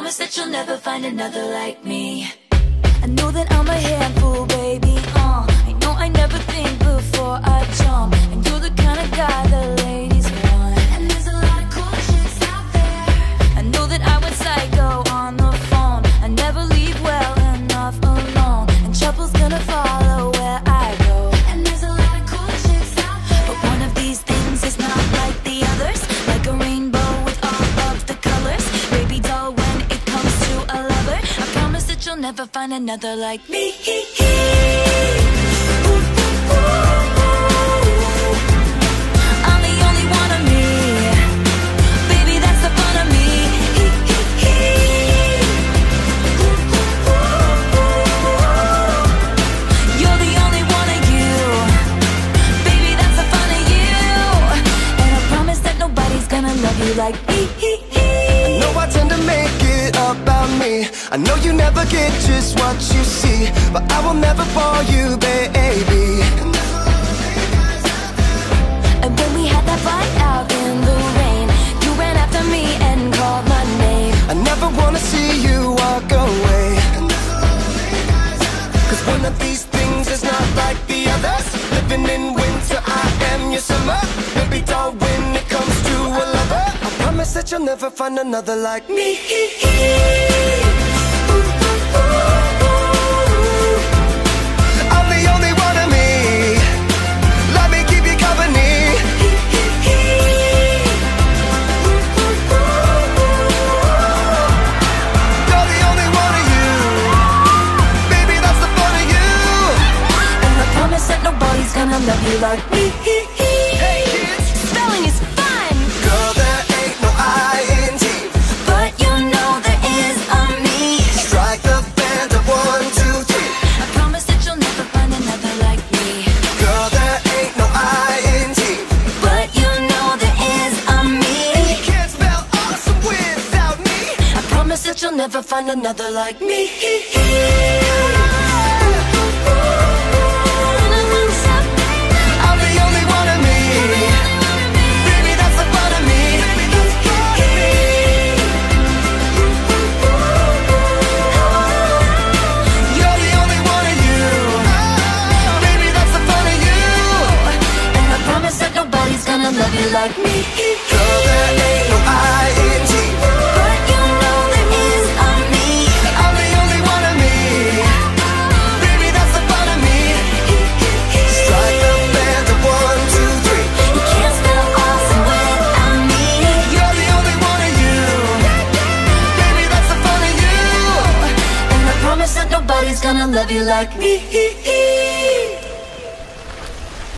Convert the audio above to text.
promise that you'll never find another like me. I know that I'm a handful, baby, I know I never think before I jump, and you're the kind of guy the ladies want. And there's a lot of cool chicks out there. I know that I went psycho on the phone. I never leave well enough alone, and trouble's gonna follow where I go. And there's a lot of cool chicks out there, but one of these things is not like the others. Like a rainbow with all of the colors, baby doll, when it comes to a lover, I promise that you'll never find another like me. I'm the only one of me, baby, that's the fun of me. You're the only one of you, baby, that's the fun of you. And I promise that nobody's gonna love you like me. I know I tend to make it about me. I know you never get just what you see, but I will never fall you, baby. And when we had that fight out in the rain, you ran after me and called my name. I never wanna see you walk away, 'cause one of these things is not like the others. Living in winter, I am your summer. Baby doll, when it comes to a lover, I promise that you'll never find another like me. I'm the only one of me, let me keep you company. You're the only one of you, baby, that's the fun of you. And I promise that nobody's gonna love you like me. Hey kids, Spelling is fun, girl, there ain't no I-N-T, but you know there is a me. strike the band of 1, 2, 3. I promise that you'll never find another like me. Girl, there ain't no I-N-T, But you know there is a me. you can't spell awesome without me. I promise that you'll never find another like me. I'm the only one of me, baby, that's the fun of me. You're the only one of you, baby, that's the fun of you. And I promise that nobody's gonna love you like me. Girl, there ain't no I-N-T, But you know there is a me. I'm the only one of me, baby, that's the fun of me. Strike the band of 1, 2, 3. You can't spell awesome without me. You're the only one of you, baby, that's the fun of you. And I promise that nobody's gonna love you like me.